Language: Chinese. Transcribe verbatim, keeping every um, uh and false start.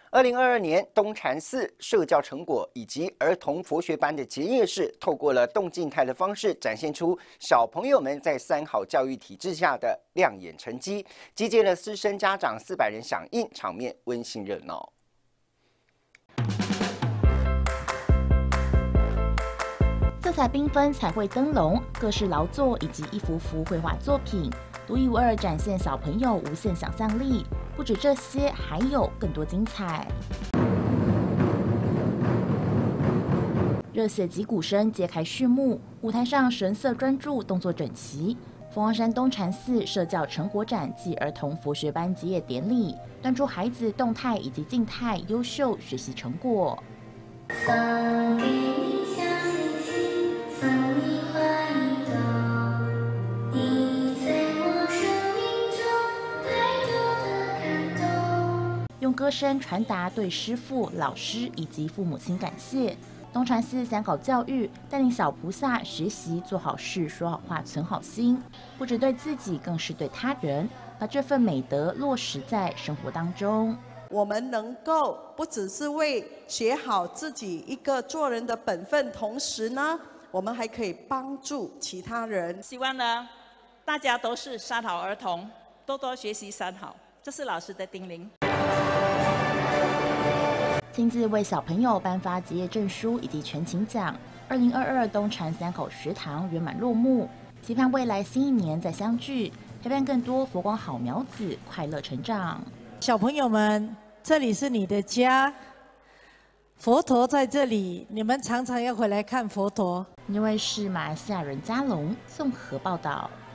二零二二年东禅寺社教成果以及儿童佛学班的结业式，透过了动静态的方式，展现出小朋友们在三好教育体制下的亮眼成绩，集结了师生家长四百人响应，场面温馨热闹。 色彩缤纷彩绘灯笼、各式劳作以及一幅幅绘画作品，独一无二展现小朋友无限想象力。不止这些，还有更多精彩。热血击鼓声揭开序幕，舞台上神色专注，动作整齐。凤凰山东禅寺社教成果展暨儿童佛学班结业典礼，端出孩子动态以及静态优秀学习成果。送给你小星星，送你花一朵，你在我生命中太多的感动。用歌声传达对师父、老师以及父母亲感谢。东禅寺想搞教育，带领小菩萨学习做好事、说好话、存好心，不只对自己，更是对他人，把这份美德落实在生活当中。 我们能够不只是为学好自己一个做人的本分，同时呢，我们还可以帮助其他人。 希望呢，大家都是三好儿童，多多学习三好，这是老师的叮咛。 亲自为小朋友颁发结业证书以及全勤奖。二零二二东禅三口学堂圆满落幕，期盼未来新一年再相聚，陪伴更多佛光好苗子快乐成长。 小朋友们，这里是你的家，佛陀在这里，你们常常要回来看佛陀。 因为是马来西亚人嘉龙综合报道。